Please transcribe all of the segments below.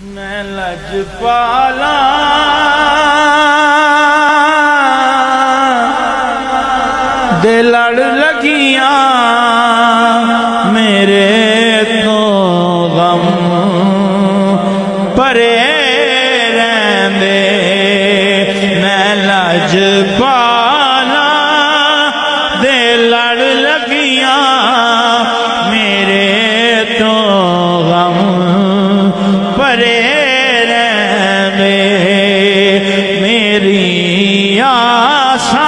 मैं लजपाला दे लड़ लगियां मेरे तो गम परे रहंदे। मैं लजपाला दे लड़ लगियां मेरे तो गम परे रहंदे। मेरी आसा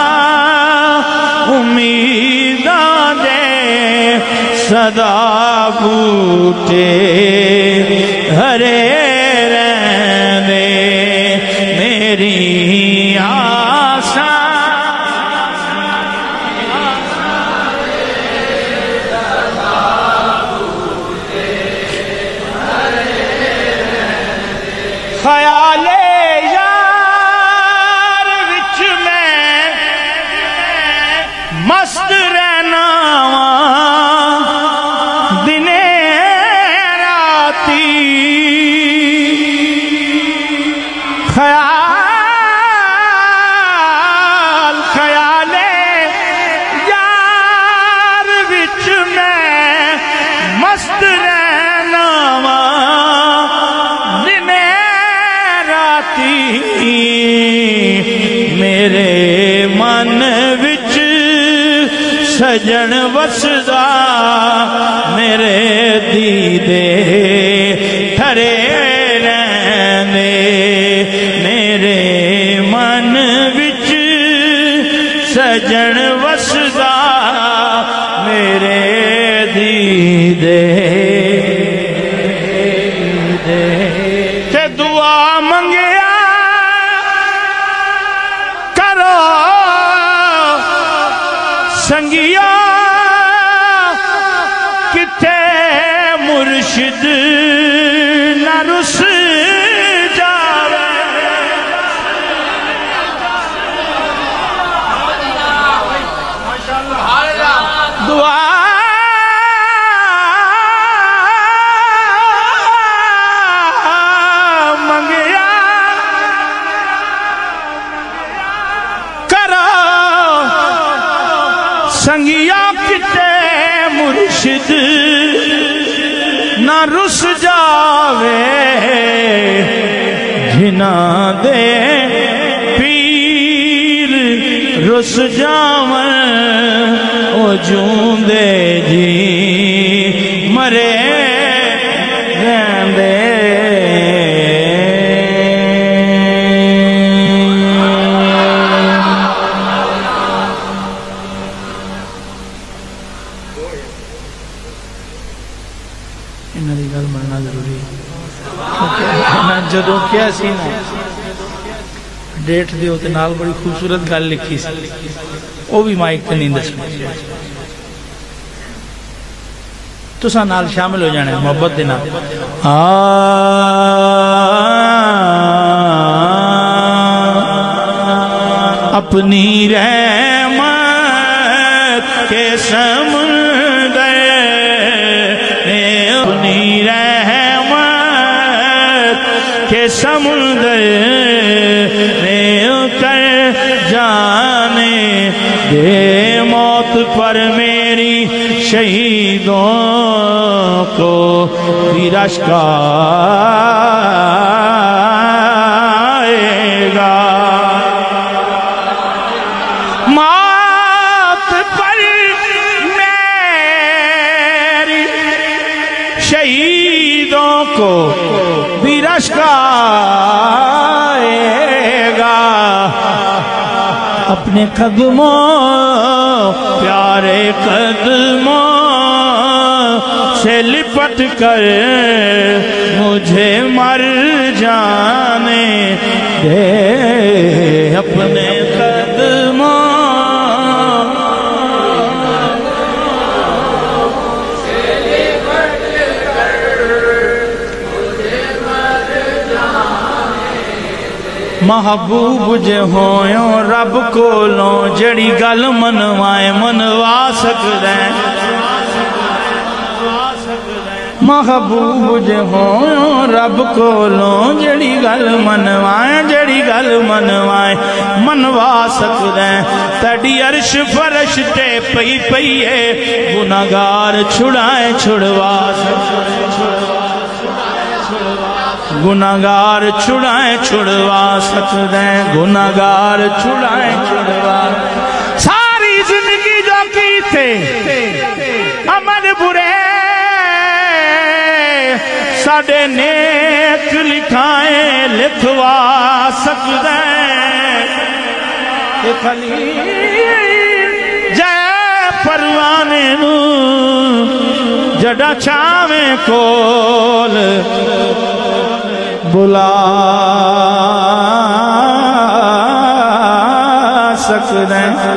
उम्मीदां दे सदा बूटे हरे रहंदे। मेरी आसा ख्याले यार विच मैं मस्त रहना दिने राती। ख्याले यार विच मैं मस्त रहना दिने राती। मेरे मन विच सजन वसदा मेरे दीदे ठरे रहंदे। मेरे मन विच सजन वसदा मेरे दीदे ते दुआ मंगिया करो संगिया किथे मुर्शिद न रुस जावे। दुआ मंगिया करो संगिया किते मुर्शिद न रुस जावे। जिना दे पीर रुस जावन ओ जूंदे जी मरे रहंदे। इन्हां दी गल मनना जरूरी है क्योंकि जदों क्या सी ना डेट दे उत्ते नाल बड़ी खूबसूरत गल लिखी सी, वो भी माइक ते नहीं दसनी। तुसा नाल शामिल हो जाना मोहब्बत दे नाल। अपनी रहमत के समुंदर अपनी रहमत के समुंदर में उतर जाने दे। मौत पर मेरी शहीदों को भी रश्क आएगा। मौत पर मेरी शहीदों को भी रश्क आएगा। अपने कदमों प्यारे कदमों से लिपट कर मुझे मर जाने दे। अपने कदमों से लिपट कर मुझे मर जाने दे। महबूब जे होयो रब कोलों जड़ी गल मनवाए मनवा सकदा। महबूब जे हो रब कोलों जड़ी गल मनवाए मनवा सकदा तड़ी अर्श फरश ते पई पई है गुनाहगार छुड़ाए छुड़वा गुनाहगार छुड़ाए छुड़वा सकदा गुनाहगार छुड़ाए छुड़वा सारी जिंदगी जो की थे अमल बुरे साडे नेक लिखाए लिखवा सकदा खाली जय परवाने नू जड़ा छावे कोल बुला सकदा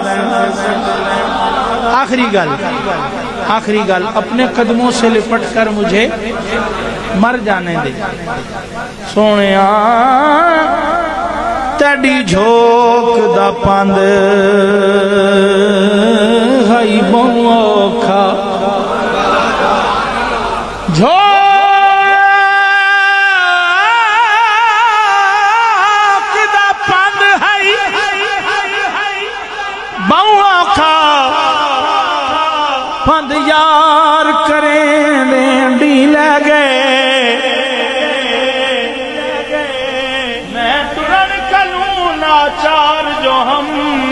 आखिरी गल अपने कदमों से लिपट कर मुझे मर जाने दे सोनिया तेरी झोंक दा पंद हई बहुखा झोंक दा पंद हई बहुखा पंद यार करें डी ले गए मैं तुरन कलूं नाचार जो हम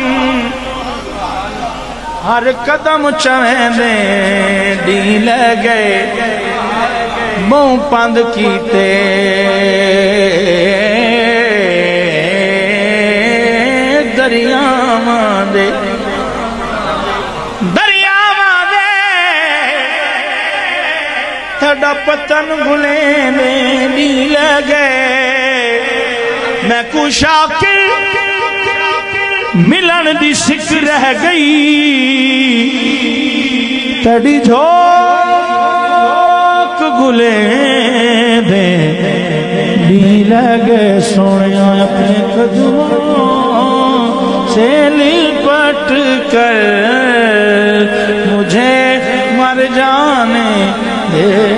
हर कदम चवेंदे डी ले गए बहु पंद कीते दरियावां दे पतन भुले नी लगे मैं कुशाकिर मिलन दी सिक रह गई तड़ी झोंक गुले दे नी लगे सोनिया अपने कदमों से लिपट कर मुझे मर जाने दे